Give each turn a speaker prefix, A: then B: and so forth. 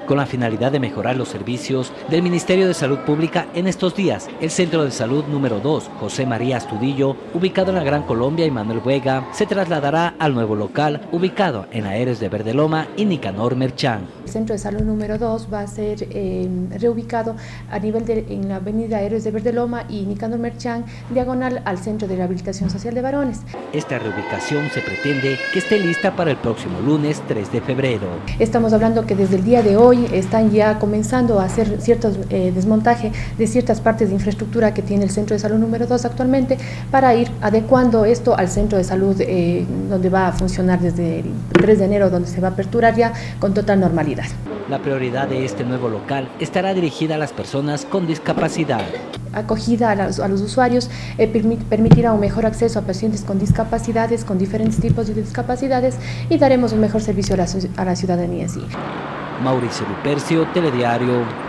A: Con la finalidad de mejorar los servicios del Ministerio de Salud Pública en estos días, el Centro de Salud número 2, José María Astudillo, ubicado en la Gran Colombia y Manuel Vega, se trasladará al nuevo local ubicado en Aeres de Verdeloma y Nicanor Merchán.
B: El Centro de Salud número 2 va a ser reubicado a nivel en la avenida Aeres de Verdeloma y Nicanor Merchán, diagonal al Centro de Rehabilitación Social de Varones.
A: Esta reubicación se pretende que esté lista para el próximo lunes 3 de febrero.
B: Estamos hablando que desde el día de hoy están ya comenzando a hacer ciertos desmontaje de ciertas partes de infraestructura que tiene el Centro de Salud número 2 actualmente, para ir adecuando esto al Centro de Salud donde va a funcionar desde el 3 de enero, donde se va a aperturar ya con total normalidad.
A: La prioridad de este nuevo local estará dirigida a las personas con discapacidad.
B: Acogida a los usuarios, permitirá un mejor acceso a pacientes con discapacidades, con diferentes tipos de discapacidades, y daremos un mejor servicio a la ciudadanía en sí.
A: Mauricio Lupercio, Telediario.